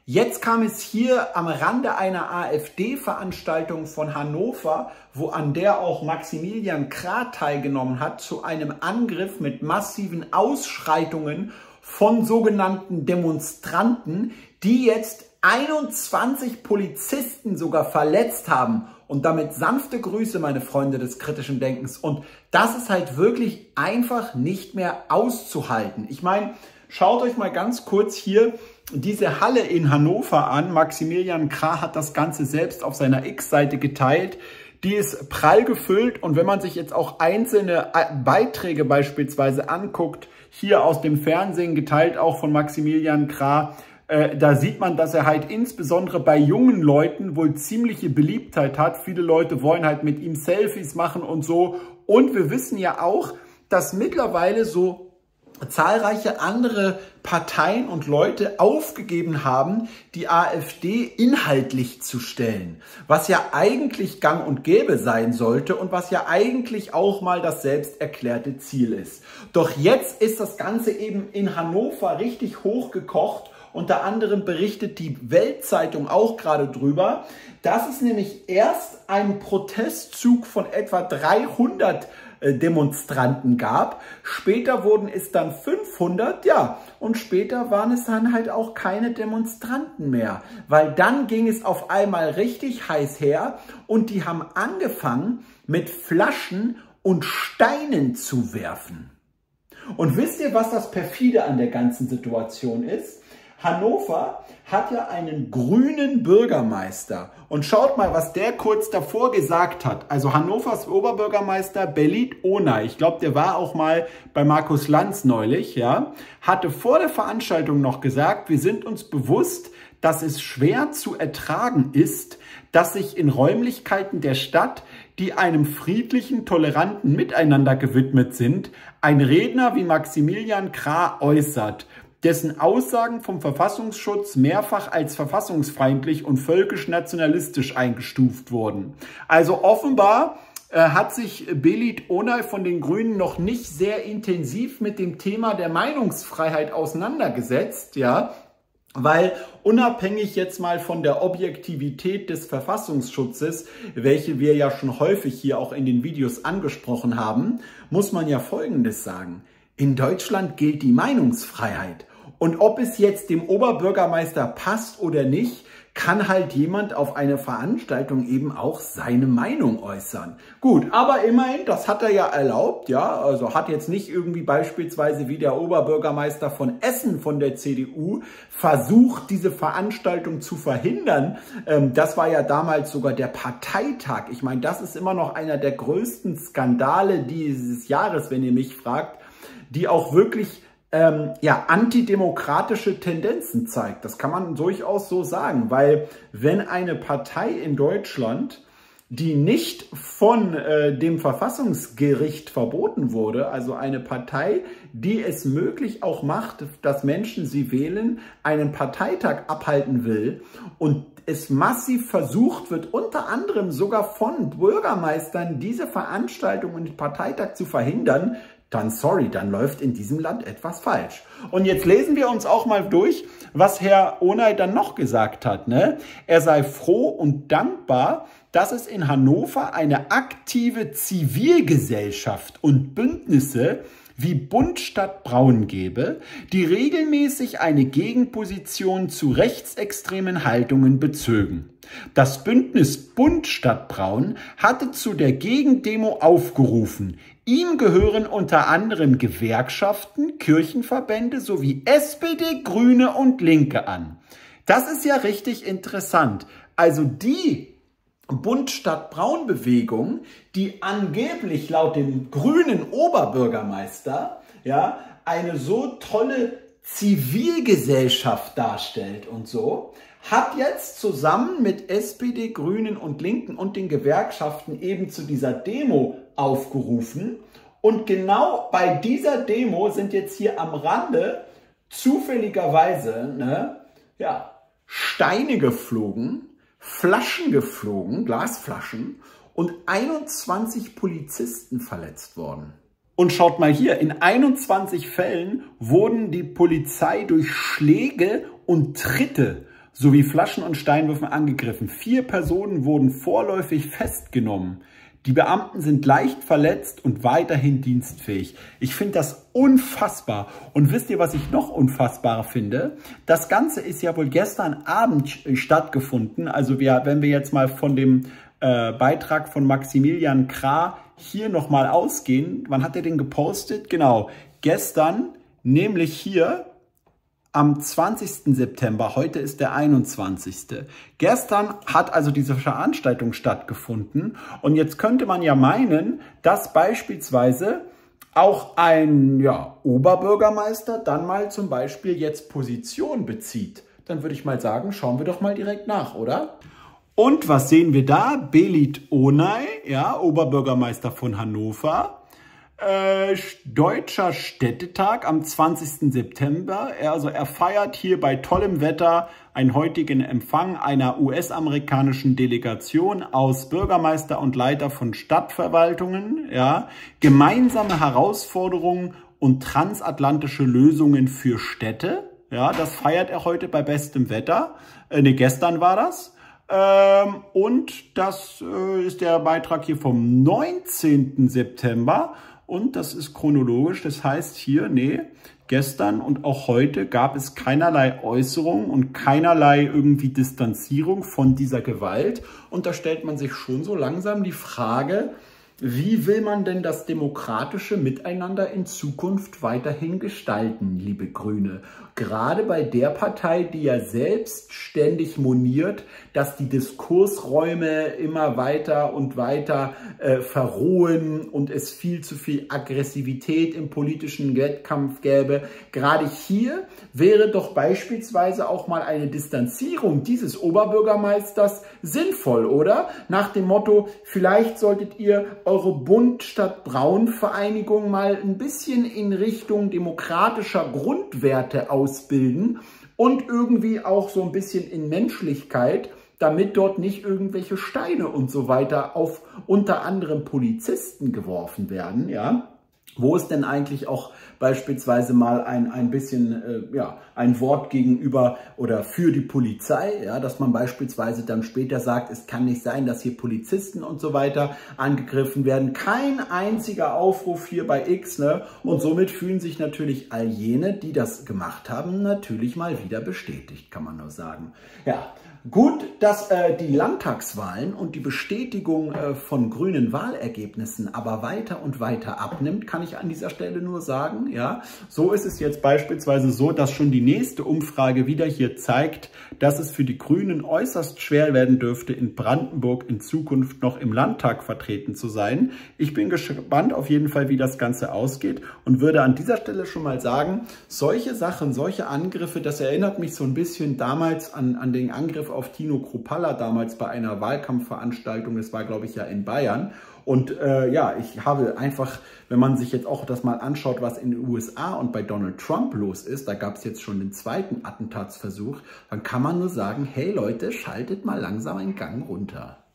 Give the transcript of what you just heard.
Jetzt kam es hier am Rande einer AfD-Veranstaltung von Hannover, an der auch Maximilian Krah teilgenommen hat, zu einem Angriff mit massiven Ausschreitungen von sogenannten Demonstranten, die jetzt 21 Polizisten sogar verletzt haben. Und damit sanfte Grüße, meine Freunde des kritischen Denkens. Und das ist halt wirklich einfach nicht mehr auszuhalten. Ich meine, schaut euch mal ganz kurz hier diese Halle in Hannover an. Maximilian Krah hat das Ganze selbst auf seiner X-Seite geteilt. Die ist prall gefüllt und wenn man sich jetzt auch einzelne Beiträge beispielsweise anguckt, hier aus dem Fernsehen geteilt auch von Maximilian Krah, da sieht man, dass er halt insbesondere bei jungen Leuten wohl ziemliche Beliebtheit hat. Viele Leute wollen halt mit ihm Selfies machen und so. Und wir wissen ja auch, dass mittlerweile so zahlreiche andere Parteien und Leute aufgegeben haben, die AfD inhaltlich zu stellen, was ja eigentlich gang und gäbe sein sollte und was ja eigentlich auch mal das selbst erklärte Ziel ist. Doch jetzt ist das Ganze eben in Hannover richtig hochgekocht. Unter anderem berichtet die Welt-Zeitung auch gerade drüber, dass es nämlich erst einen Protestzug von etwa 300 Demonstranten gab. Später wurden es dann 500, ja, und später waren es dann halt auch keine Demonstranten mehr, weil dann ging es auf einmal richtig heiß her und die haben angefangen mit Flaschen und Steinen zu werfen. Und wisst ihr, was das perfide an der ganzen Situation ist? Hannover hat ja einen grünen Bürgermeister. Und schaut mal, was der kurz davor gesagt hat. Also Hannovers Oberbürgermeister Belit Onay, ich glaube, der war auch mal bei Markus Lanz neulich, ja, hatte vor der Veranstaltung noch gesagt, wir sind uns bewusst, dass es schwer zu ertragen ist, dass sich in Räumlichkeiten der Stadt, die einem friedlichen, toleranten Miteinander gewidmet sind, ein Redner wie Maximilian Krah äußert, dessen Aussagen vom Verfassungsschutz mehrfach als verfassungsfeindlich und völkisch-nationalistisch eingestuft wurden. Also offenbar hat sich Belit Onay von den Grünen noch nicht sehr intensiv mit dem Thema der Meinungsfreiheit auseinandergesetzt, ja, weil unabhängig jetzt mal von der Objektivität des Verfassungsschutzes, welche wir ja schon häufig hier auch in den Videos angesprochen haben, muss man ja Folgendes sagen. In Deutschland gilt die Meinungsfreiheit. Und ob es jetzt dem Oberbürgermeister passt oder nicht, kann halt jemand auf einer Veranstaltung eben auch seine Meinung äußern. Gut, aber immerhin, das hat er ja erlaubt, ja, also hat jetzt nicht irgendwie beispielsweise wie der Oberbürgermeister von Essen von der CDU versucht, diese Veranstaltung zu verhindern. Das war ja damals sogar der Parteitag. Ich meine, das ist immer noch einer der größten Skandale dieses Jahres, wenn ihr mich fragt, die auch wirklich antidemokratische Tendenzen zeigt. Das kann man durchaus so sagen, weil wenn eine Partei in Deutschland, die nicht von dem Verfassungsgericht verboten wurde, also eine Partei, die es möglich auch macht, dass Menschen sie wählen, einen Parteitag abhalten will und es massiv versucht wird, unter anderem sogar von Bürgermeistern, diese Veranstaltung und den Parteitag zu verhindern, dann sorry, dann läuft in diesem Land etwas falsch. Und jetzt lesen wir uns auch mal durch, was Herr Onay dann noch gesagt hat, ne? Er sei froh und dankbar, dass es in Hannover eine aktive Zivilgesellschaft und Bündnisse wie Bund Stadt Braun gebe, die regelmäßig eine Gegenposition zu rechtsextremen Haltungen bezögen. Das Bündnis Bund Stadt Braun hatte zu der Gegendemo aufgerufen. Ihm gehören unter anderem Gewerkschaften, Kirchenverbände sowie SPD, Grüne und Linke an. Das ist ja richtig interessant. Also die Bund-Stadt-Braun-Bewegung, die angeblich laut dem grünen Oberbürgermeister ja eine so tolle Zivilgesellschaft darstellt und so, hat jetzt zusammen mit SPD, Grünen und Linken und den Gewerkschaften eben zu dieser Demo aufgerufen. Und genau bei dieser Demo sind jetzt hier am Rande zufälligerweise Steine geflogen, Flaschen geflogen, Glasflaschen und 21 Polizisten verletzt worden. Und schaut mal hier, in 21 Fällen wurden die Polizei durch Schläge und Tritte sowie Flaschen und Steinwürfen angegriffen. 4 Personen wurden vorläufig festgenommen. Die Beamten sind leicht verletzt und weiterhin dienstfähig. Ich finde das unfassbar. Und wisst ihr, was ich noch unfassbarer finde? Das Ganze ist ja wohl gestern Abend stattgefunden. Also wenn wir jetzt mal von dem Beitrag von Maximilian Krah hier nochmal ausgehen. Wann hat er den gepostet? Genau, gestern, nämlich hier am 20. September, heute ist der 21. Gestern hat also diese Veranstaltung stattgefunden und jetzt könnte man ja meinen, dass beispielsweise auch ein Oberbürgermeister dann mal zum Beispiel jetzt Position bezieht. Dann würde ich mal sagen, schauen wir doch mal direkt nach, oder? Und was sehen wir da? Belit Onay, ja, Oberbürgermeister von Hannover. Deutscher Städtetag am 20. September. Er feiert hier bei tollem Wetter einen heutigen Empfang einer US-amerikanischen Delegation aus Bürgermeister und Leiter von Stadtverwaltungen. Ja, gemeinsame Herausforderungen und transatlantische Lösungen für Städte. Ja, das feiert er heute bei bestem Wetter. Gestern war das. Und das ist der Beitrag hier vom 19. September. Und das ist chronologisch, das heißt hier, gestern und auch heute gab es keinerlei Äußerung und keinerlei irgendwie Distanzierung von dieser Gewalt. Und da stellt man sich schon so langsam die Frage, wie will man denn das demokratische Miteinander in Zukunft weiterhin gestalten, liebe Grüne? Gerade bei der Partei, die ja selbst ständig moniert, dass die Diskursräume immer weiter und weiter verrohen und es viel zu viel Aggressivität im politischen Wettkampf gäbe. Gerade hier wäre doch beispielsweise auch mal eine Distanzierung dieses Oberbürgermeisters sinnvoll, oder? Nach dem Motto, vielleicht solltet ihr eure Bunt statt Braun Vereinigung mal ein bisschen in Richtung demokratischer Grundwerte ausbilden und irgendwie auch so ein bisschen in Menschlichkeit, damit dort nicht irgendwelche Steine und so weiter auf unter anderem Polizisten geworfen werden, ja. Wo ist denn eigentlich auch beispielsweise mal ein bisschen ein Wort gegenüber oder für die Polizei, ja, dass man beispielsweise dann später sagt, es kann nicht sein, dass hier Polizisten und so weiter angegriffen werden. Kein einziger Aufruf hier bei X, ne? Und somit fühlen sich natürlich all jene, die das gemacht haben, natürlich mal wieder bestätigt, kann man nur sagen. Ja. Gut, dass die Landtagswahlen und die Bestätigung von grünen Wahlergebnissen aber weiter und weiter abnimmt, kann ich an dieser Stelle nur sagen. Ja, so ist es jetzt beispielsweise so, dass schon die nächste Umfrage wieder hier zeigt, dass es für die Grünen äußerst schwer werden dürfte, in Brandenburg in Zukunft noch im Landtag vertreten zu sein. Ich bin gespannt auf jeden Fall, wie das Ganze ausgeht und würde an dieser Stelle schon mal sagen, solche Sachen, solche Angriffe, das erinnert mich so ein bisschen damals an den Angriff auf Tino Kruppalla damals bei einer Wahlkampfveranstaltung, das war glaube ich ja in Bayern. Und ich habe einfach, wenn man sich jetzt auch das mal anschaut, was in den USA und bei Donald Trump los ist, da gab es jetzt schon den zweiten Attentatsversuch, dann kann man nur sagen, hey Leute, schaltet mal langsam einen Gang runter.